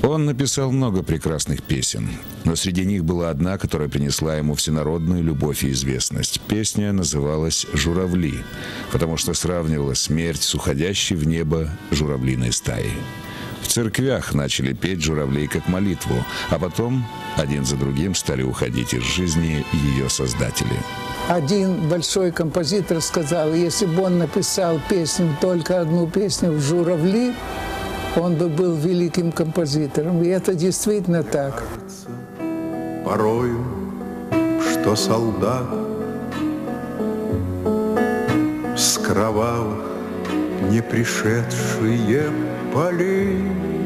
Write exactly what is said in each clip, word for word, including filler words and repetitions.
Он написал много прекрасных песен, но среди них была одна, которая принесла ему всенародную любовь и известность. Песня называлась «Журавли», потому что сравнивала смерть с уходящей в небо журавлиной стаей. В церквях начали петь журавлей как молитву, а потом один за другим стали уходить из жизни ее создатели. Один большой композитор сказал, если бы он написал песню, только одну песню в «Журавли», он бы был великим композитором. И это действительно так. Порою, что солдат с кровавых не пришедшие полей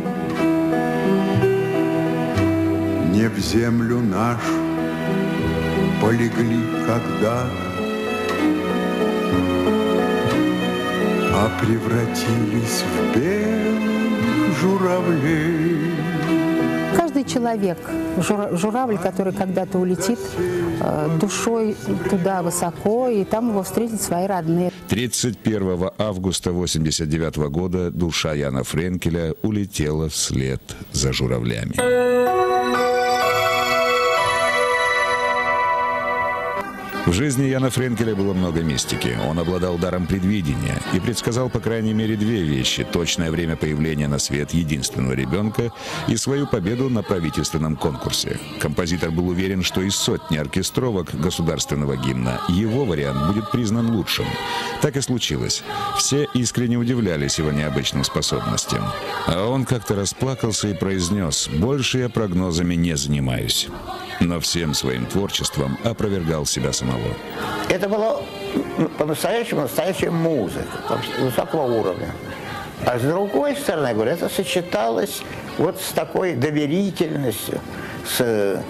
не в землю нашу полегли когда, а превратились в белых журавлей. Каждый человек, журавль, который когда-то улетит душой туда высоко, и там его встретят свои родные. тридцать первого августа тысяча девятьсот восемьдесят девятого года душа Яна Френкеля улетела вслед за журавлями. В жизни Яна Френкеля было много мистики. Он обладал даром предвидения и предсказал по крайней мере две вещи: точное время появления на свет единственного ребенка и свою победу на правительственном конкурсе. Композитор был уверен, что из сотни оркестровок государственного гимна его вариант будет признан лучшим. Так и случилось. Все искренне удивлялись его необычным способностям. А он как-то расплакался и произнес: «Больше я прогнозами не занимаюсь». Но всем своим творчеством опровергал себя самого. Это была по-настоящему настоящая музыка высокого уровня. А с другой стороны, я говорю, это сочеталось вот с такой доверительностью, с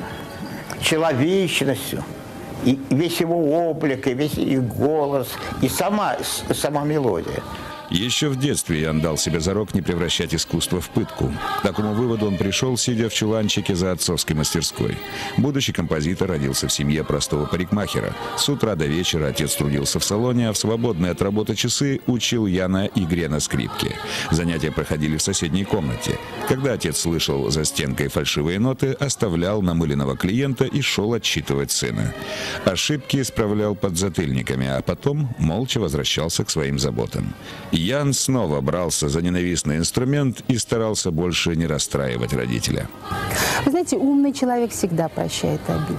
человечностью. И весь его облик, и весь и голос, и сама, сама мелодия. Еще в детстве Ян дал себе зарок не превращать искусство в пытку. К такому выводу он пришел, сидя в чуланчике за отцовской мастерской. Будущий композитор родился в семье простого парикмахера. С утра до вечера отец трудился в салоне, а в свободные от работы часы учил Яна игре на скрипке. Занятия проходили в соседней комнате. Когда отец слышал за стенкой фальшивые ноты, оставлял намыленного клиента и шел отчитывать сына. Ошибки исправлял подзатыльниками, а потом молча возвращался к своим заботам. Ян снова брался за ненавистный инструмент и старался больше не расстраивать родителя. Вы знаете, умный человек всегда прощает обиды.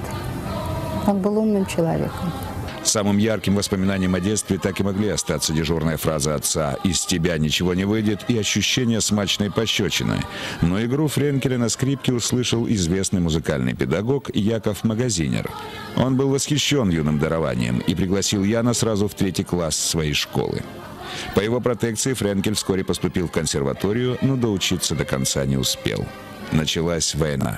Он был умным человеком. Самым ярким воспоминанием о детстве так и могли остаться дежурная фраза отца «из тебя ничего не выйдет» и ощущение смачной пощечины. Но игру Френкеля на скрипке услышал известный музыкальный педагог Яков Магазинер. Он был восхищен юным дарованием и пригласил Яна сразу в третий класс своей школы. По его протекции Френкель вскоре поступил в консерваторию, но доучиться до конца не успел. Началась война.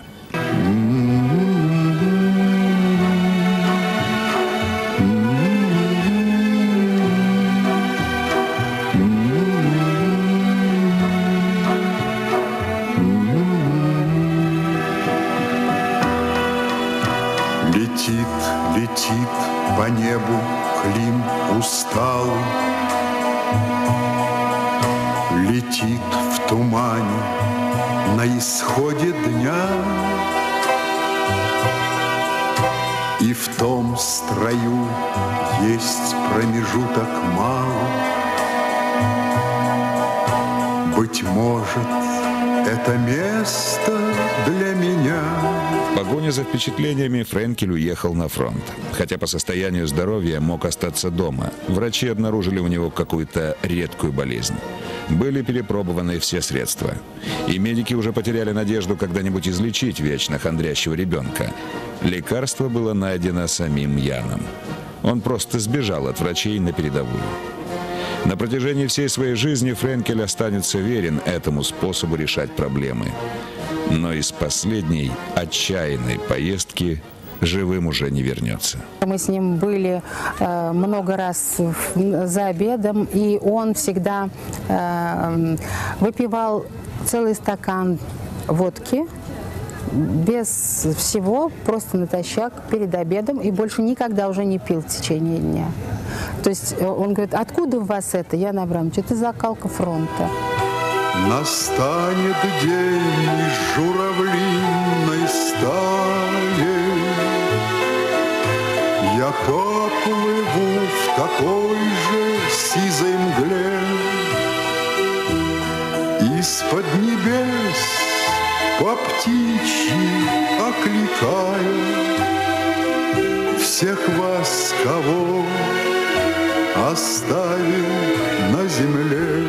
Летит, летит по небу Клим усталый, летит в тумане на исходе дня, и в том строю есть промежуток малый. Быть может, это место для меня. В погоне за впечатлениями Френкель уехал на фронт. Хотя по состоянию здоровья мог остаться дома. Врачи обнаружили у него какую-то редкую болезнь. Были перепробованы все средства. И медики уже потеряли надежду когда-нибудь излечить вечно хандрящего ребенка. Лекарство было найдено самим Яном. Он просто сбежал от врачей на передовую. На протяжении всей своей жизни Френкель останется верен этому способу решать проблемы. Но из последней отчаянной поездки живым уже не вернется. Мы с ним были э, много раз за обедом, и он всегда э, выпивал целый стакан водки без всего, просто натощак перед обедом, и больше никогда уже не пил в течение дня. То есть он говорит: откуда у вас это, Ян Абрамович? Это закалка фронта. Настанет день журавлиной стаи, я поплыву в такой же сизой мгле. Из-под небес по птичьи окликаю всех вас, кого оставил на земле.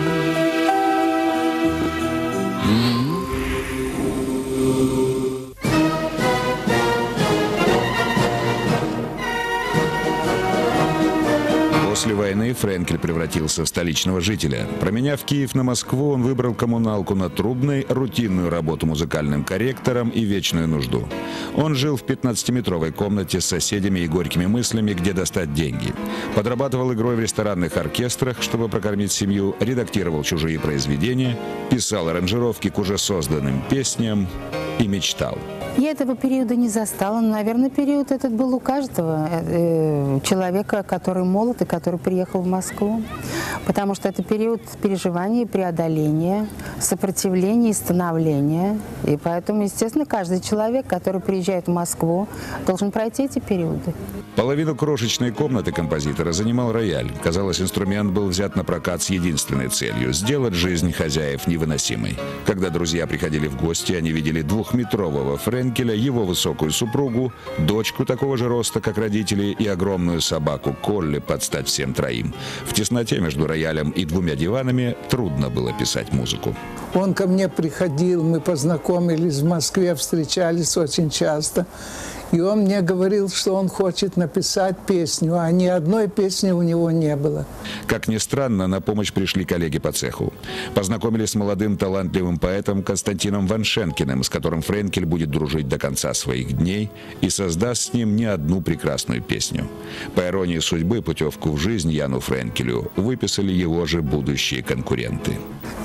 После войны Френкель превратился в столичного жителя. Променяв Киев на Москву, он выбрал коммуналку на Трубной, рутинную работу музыкальным корректором и вечную нужду. Он жил в пятнадцатиметровой комнате с соседями и горькими мыслями, где достать деньги. Подрабатывал игрой в ресторанных оркестрах, чтобы прокормить семью, редактировал чужие произведения, писал аранжировки к уже созданным песням и мечтал. Я этого периода не застала, но, наверное, период этот был у каждого э, человека, который молод и который приехал в Москву. Потому что это период переживания, преодоления, сопротивления и становления. И поэтому, естественно, каждый человек, который приезжает в Москву, должен пройти эти периоды. Половину крошечной комнаты композитора занимал рояль. Казалось, инструмент был взят на прокат с единственной целью – сделать жизнь хозяев невыносимой. Когда друзья приходили в гости, они видели двухметрового Френкеля, его высокую супругу, дочку такого же роста, как родители, и огромную собаку Колли под стать всем троим. В тесноте между роялем и двумя диванами трудно было писать музыку. Он ко мне приходил, мы познакомились в Москве, встречались очень часто. И он мне говорил, что он хочет написать песню, а ни одной песни у него не было. Как ни странно, на помощь пришли коллеги по цеху. Познакомились с молодым талантливым поэтом Константином Ваншенкиным, с которым Френкель будет дружить до конца своих дней и создаст с ним не одну прекрасную песню. По иронии судьбы, путевку в жизнь Яну Френкелю выписали его же будущие конкуренты.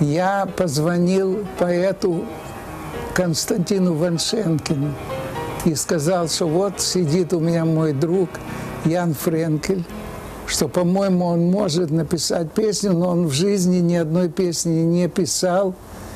Я позвонил поэту Константину Ваншенкину и сказал, что вот сидит у меня мой друг Ян Френкель, что, по-моему, он может написать песню, но он в жизни ни одной песни не писал,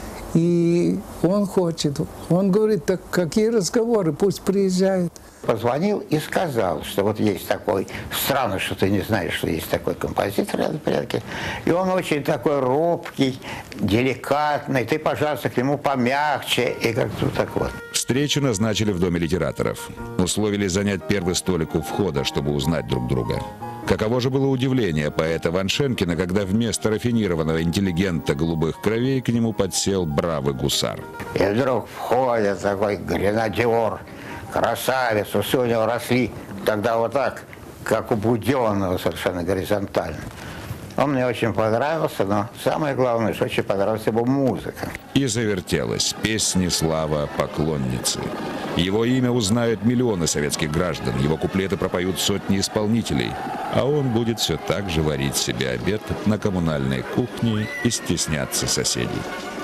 и он хочет. Он говорит, так какие разговоры, пусть приезжает. Позвонил и сказал, что вот есть такой, странно, что ты не знаешь, что есть такой композитор рядом порядке, и он очень такой робкий, деликатный, ты, пожалуйста, к нему помягче, и как-то так вот. Встречу назначили в Доме литераторов. Условились занять первый столик у входа, чтобы узнать друг друга. Каково же было удивление поэта Ваншенкина, когда вместо рафинированного интеллигента голубых кровей к нему подсел бравый гусар. И вдруг входит такой гренадер, красавец, усы у него росли тогда вот так, как у Буденного, совершенно горизонтально. Он мне очень понравился, но самое главное, что очень понравилась его музыка. И завертелась песни слава поклонницы. Его имя узнают миллионы советских граждан, его куплеты пропоют сотни исполнителей, а он будет все так же варить себе обед на коммунальной кухне и стесняться соседей.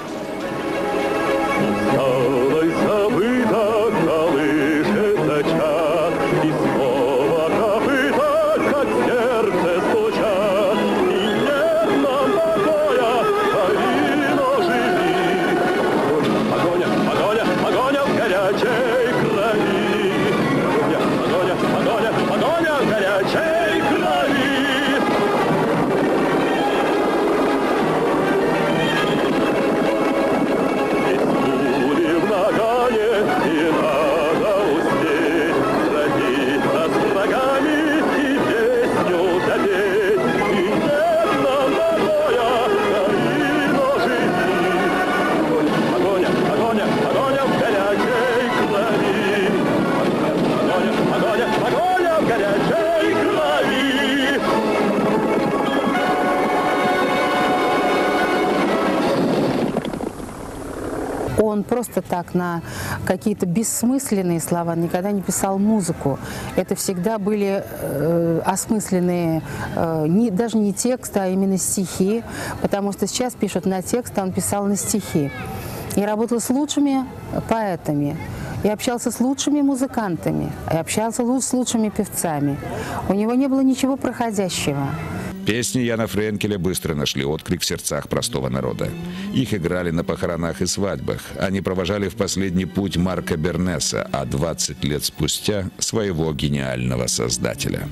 Он просто так на какие-то бессмысленные слова никогда не писал музыку. Это всегда были э, осмысленные, э, не, даже не тексты, а именно стихи, потому что сейчас пишут на текст, а он писал на стихи. И работал с лучшими поэтами, и общался с лучшими музыкантами, и общался с лучшими певцами. У него не было ничего проходящего. Песни Яна Френкеля быстро нашли отклик в сердцах простого народа. Их играли на похоронах и свадьбах. Они провожали в последний путь Марка Бернеса, а двадцать лет спустя – своего гениального создателя.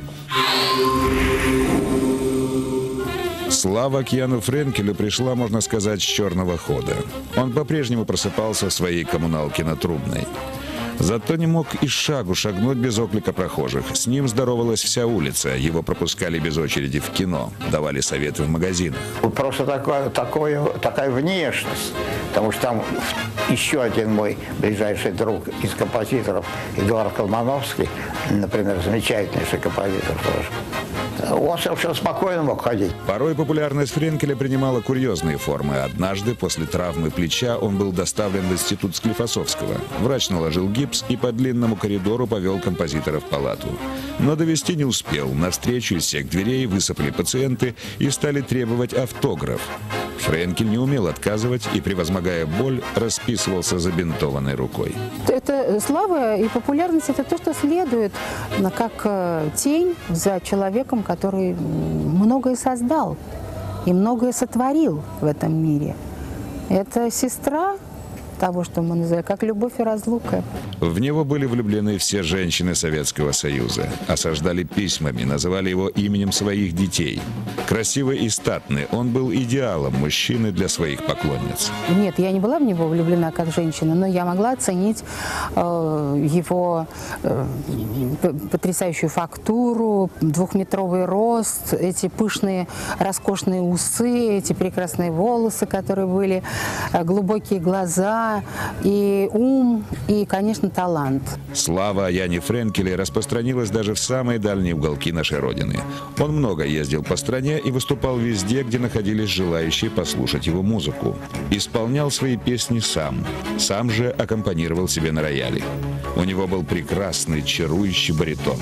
Слава к Яну Френкелю пришла, можно сказать, с черного хода. Он по-прежнему просыпался в своей коммуналке на Трубной. Зато не мог и шагу шагнуть без оклика прохожих. С ним здоровалась вся улица. Его пропускали без очереди в кино, давали советы в магазинах. Просто такое, такое, такая внешность. Потому что там еще один мой ближайший друг из композиторов, Эдуард Колмановский, например, замечательнейший композитор тоже. Он совершенно спокойно мог ходить. Порой популярность Френкеля принимала курьезные формы. Однажды, после травмы плеча, он был доставлен в институт Склифосовского. Врач наложил гипс и по длинному коридору повел композитора в палату. Но довести не успел. Навстречу из всех дверей высыпали пациенты и стали требовать автограф. Френкель не умел отказывать и, превозмогая боль, расписывался забинтованной рукой. Это слава и популярность – это то, что следует как тень за человеком, который многое создал и многое сотворил в этом мире. Это сестра того, что мы называем, как любовь и разлука. В него были влюблены все женщины Советского Союза. Осаждали письмами, называли его именем своих детей. Красивый и статный, он был идеалом мужчины для своих поклонниц. Нет, я не была в него влюблена как женщина, но я могла оценить э, его э, потрясающую фактуру, двухметровый рост, эти пышные, роскошные усы, эти прекрасные волосы, которые были, э, глубокие глаза, и ум, и, конечно, талант. Слава о Яне Френкеле распространилась даже в самые дальние уголки нашей Родины. Он много ездил по стране и выступал везде, где находились желающие послушать его музыку. Исполнял свои песни сам. Сам же аккомпанировал себе на рояле. У него был прекрасный, чарующий баритон.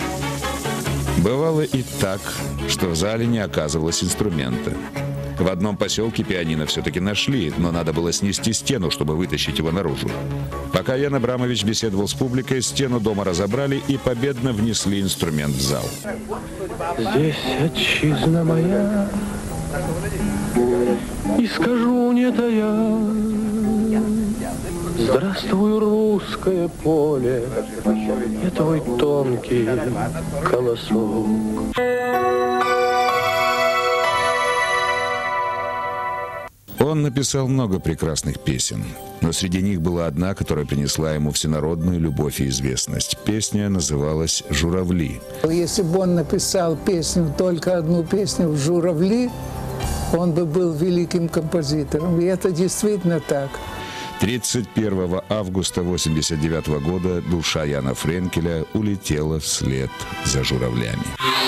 Бывало и так, что в зале не оказывалось инструмента. В одном поселке пианино все-таки нашли, но надо было снести стену, чтобы вытащить его наружу. Пока Ян Абрамович беседовал с публикой, стену дома разобрали и победно внесли инструмент в зал. Здесь отчизна моя, и скажу не тая: здравствуй, русское поле, и твой тонкий колосок. Он написал много прекрасных песен, но среди них была одна, которая принесла ему всенародную любовь и известность. Песня называлась «Журавли». Если бы он написал песню, только одну песню «Журавли», он бы был великим композитором. И это действительно так. тридцать первого августа тысяча девятьсот восемьдесят девятого года душа Яна Френкеля улетела вслед за журавлями.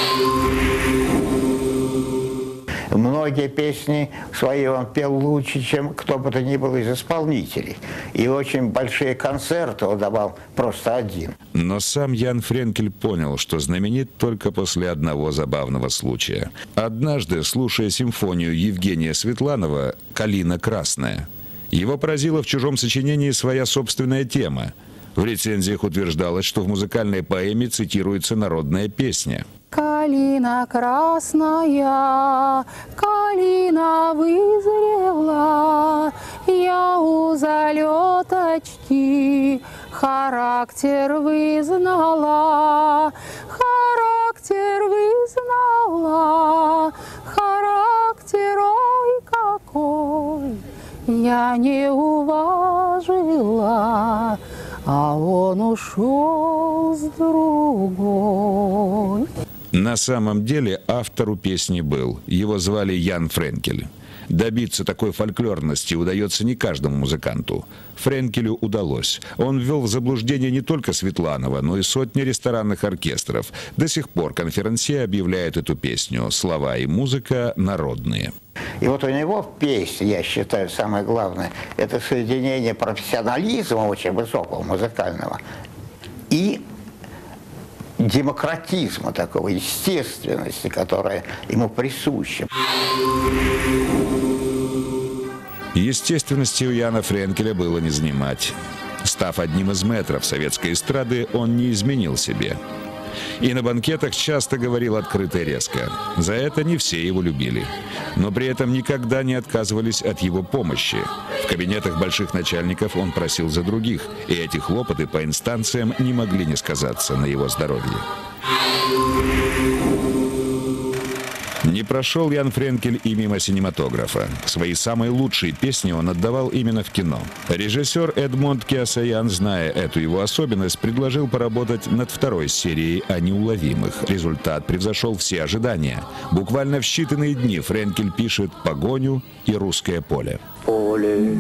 Многие песни свои он пел лучше, чем кто бы то ни был из исполнителей. И очень большие концерты он давал просто один. Но сам Ян Френкель понял, что знаменит только после одного забавного случая. Однажды, слушая симфонию Евгения Светланова «Калина красная», его поразила в чужом сочинении своя собственная тема. В рецензиях утверждалось, что в музыкальной поэме цитируется народная песня. Калина красная, калина вызрела, я у залеточки характер вызнала, характер вызнала, характер ой какой я не уважила, а он ушел с другой. На самом деле автору песни был. Его звали Ян Френкель. Добиться такой фольклорности удается не каждому музыканту. Френкелю удалось. Он ввел в заблуждение не только Светланова, но и сотни ресторанных оркестров. До сих пор конферансье объявляет эту песню. Слова и музыка народные. И вот у него в песне, я считаю, самое главное, это соединение профессионализма очень высокого музыкального и демократизма, такого естественности, которая ему присуща. Естественности у Яна Френкеля было не занимать. Став одним из мэтров советской эстрады, он не изменил себе. И на банкетах часто говорил открыто и резко. За это не все его любили. Но при этом никогда не отказывались от его помощи. В кабинетах больших начальников он просил за других, и эти хлопоты по инстанциям не могли не сказаться на его здоровье. Не прошел Ян Френкель и мимо синематографа. Свои самые лучшие песни он отдавал именно в кино. Режиссер Эдмонд Кеосаян, зная эту его особенность, предложил поработать над второй серией о неуловимых. Результат превзошел все ожидания. Буквально в считанные дни Френкель пишет «Погоню» и «Русское поле». Поле,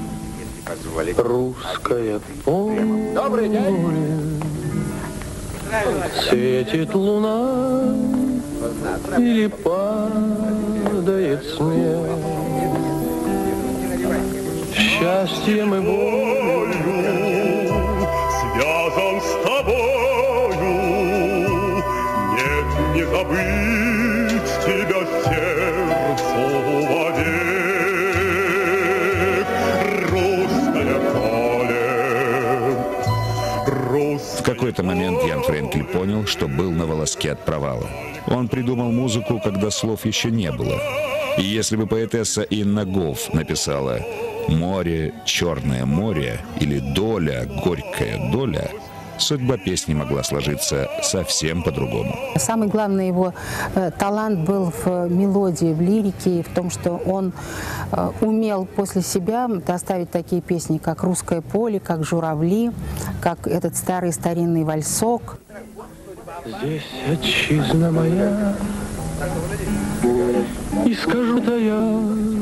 русское поле. Добрый день. Светит луна или падает снег. Счастьем и болью связан с тобою. Нет, не забыть тебя сердцу вовек. Русское поле. В какой-то момент Ян Френкель понял, что был на волоске от провала. Он придумал музыку, когда слов еще не было. И если бы поэтесса Инна Гофф написала «Море, черное море» или «Доля, горькая доля», судьба песни могла сложиться совсем по-другому. Самый главный его э, талант был в мелодии, в лирике, и в том, что он э, умел после себя доставить такие песни, как «Русское поле», как «Журавли», как этот старый старинный вальсок. Здесь отчизна моя, и скажу-то я: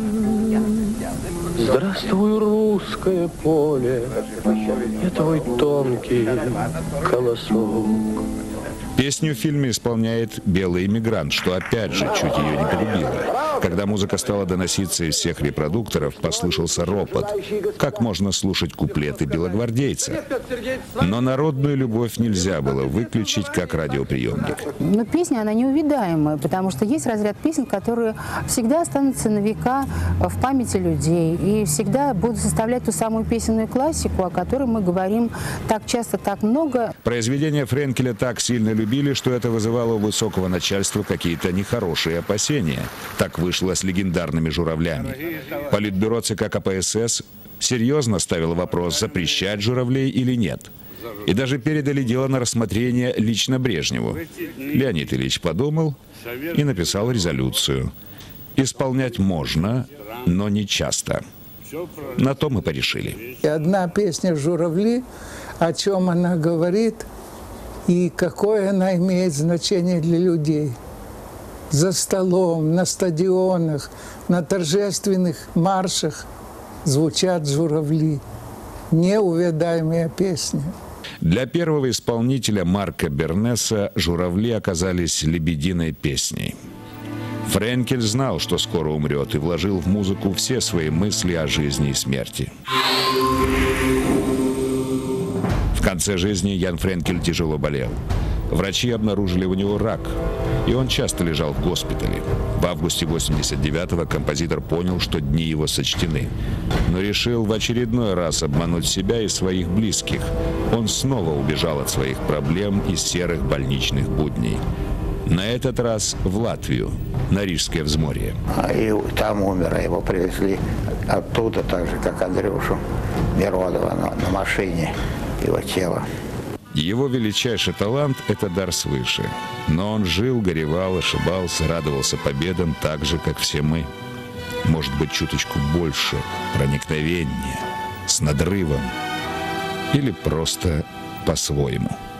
здравствуй, русское поле, я твой тонкий колосок. Песню в фильме исполняет белый иммигрант, что опять же чуть ее не погубило. Когда музыка стала доноситься из всех репродукторов, послышался ропот. Как можно слушать куплеты белогвардейца? Но народную любовь нельзя было выключить как радиоприемник. Но песня, она неувидаемая, потому что есть разряд песен, которые всегда останутся на века в памяти людей и всегда будут составлять ту самую песенную классику, о которой мы говорим так часто, так много. Произведения Френкеля так сильно любили, что это вызывало у высокого начальства какие-то нехорошие опасения. Так вышло с легендарными «Журавлями». Политбюро ЦК КПСС серьезно ставило вопрос, запрещать журавлей или нет. И даже передали дело на рассмотрение лично Брежневу. Леонид Ильич подумал и написал резолюцию. Исполнять можно, но не часто. На то мы порешили. И одна песня «Журавли», о чем она говорит и какое она имеет значение для людей. За столом, на стадионах, на торжественных маршах звучат журавли. Неувядаемая песня. Для первого исполнителя Марка Бернеса «Журавли» оказались лебединой песней. Френкель знал, что скоро умрет, и вложил в музыку все свои мысли о жизни и смерти. В конце жизни Ян Френкель тяжело болел. Врачи обнаружили у него рак, и он часто лежал в госпитале. В августе восемьдесят девятого композитор понял, что дни его сочтены, но решил в очередной раз обмануть себя и своих близких. Он снова убежал от своих проблем и серых больничных будней. На этот раз в Латвию, на Рижское взморье. И там умер, его привезли оттуда, так же, как Андрюшу Миронова, на, на машине, его тело. Его величайший талант – это дар свыше. Но он жил, горевал, ошибался, радовался победам так же, как все мы. Может быть, чуточку больше, проникновеннее, с надрывом или просто по-своему.